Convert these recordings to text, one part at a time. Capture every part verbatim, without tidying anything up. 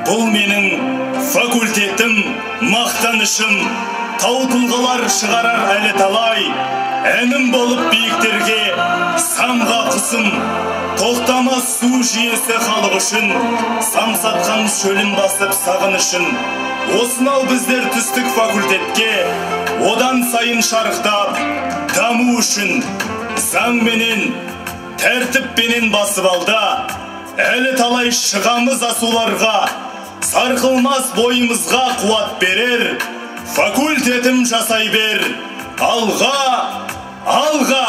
Бұл менің факультетім, мақтанышым, тау тұлғалар шығарар әлі талай. Әнім болып биіктерге самға құсым, тоқтамас су жүйесі халық үшін, самсатқан шөлін басып сағынышын. Осынау біздер түстік факультетке, одан сайын шарықтап, даму үшін. Заң менен, тәртіп менен басып алда, әлі талай шығамыз асуларға. Сарқылмас бойымызға қуат берер, факультетім жасай бер. Алға, алға!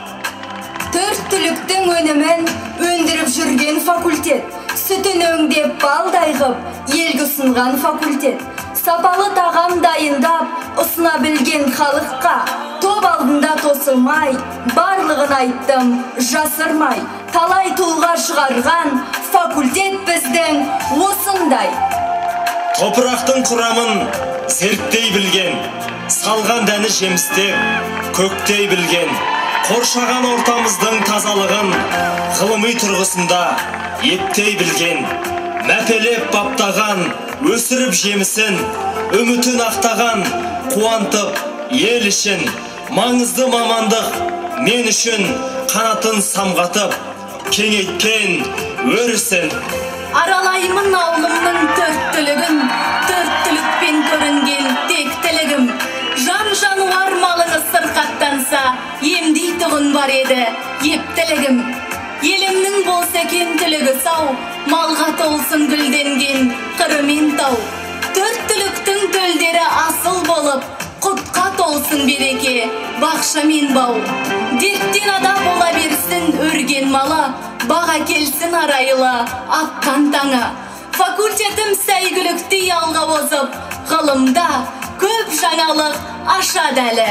Төрт түліктің өнімін өндіріп жүрген факультет, сүтін өңдеп балдай ғып, елге ұсынған факультет. Сапалы тағам дайындап, ұсына білген халыққа, топ алдында тосылмай, барлығын айттым, жасырмай. Талай тұлға шығарған факультет біздің осындай. Топырақтың құрамын зерттей білген, салған дәні жемістеп, көктей білген, қоршаған ортамыздың тазалығын ғылыми тұрғысында ептей білген, мәпелеп баптаған, өсіріп жемісін, үмітін ақтаған, қуантып ел үшін, маңызды мамандық мен үшін қанатын самғатып, кеңейткен өрісін. Аралаймын аулымның төрттілігін, төрттілікпен көрінген тектілігім. Жан жануар малығы сырқаттанса, емдей тұғын бар еді ептілігім. Елімнің болса екен түлігі сау, малға толсын гүлденген қырымен тау. Төрттіліктің төлдері асыл болып, құтқа толсын береке, бақша мен бау. Дерттен ада бола берсін өрген мала, баға келсін арайлы атқан таңа. Факультетім сәйгіліктей алға озып, ғылымда көп жаңалық ашады әлі.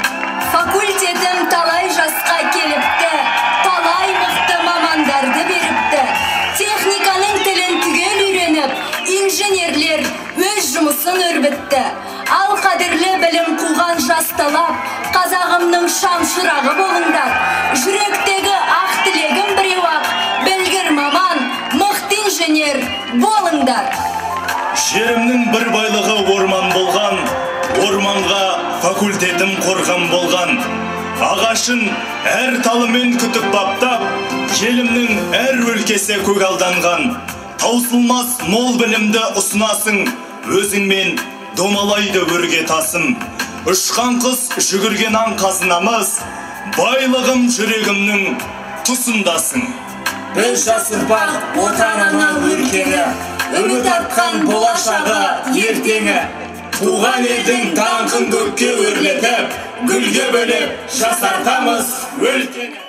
Факультетім талай жасқа келіпті, талай мықты мамандарды беріпті. Техниканың тілін түгел үйреніп, инженерлер өз жұмысын өрбітті. Ал қадірлі білім қуған жас талап, қазағымның шамшырағы болыңдар. Жүректегі ақ тілегім біреу ақ, білгір маман, мықты инженер болыңдар. Жерімнің бір байлығы орман болған, орманға факультетім қорған болған. Ағашын әр талымен күтіп баптап, елімнің әр өлкесі көгалданған. Таусылмас мол білімді ұсынасың, өзіңмен домалайды өрге тасым. Ұшқан қыз жүгірген аң қазынамыз, байлығым жүрегімнің тұсындасың. Біз жас ұрпақ отанынан өлкені, үміт артқан болашағы ертеңі. Туған елдің даңқын көкке өрлетіп, гүлге бөлеп жасартамыз өлкені.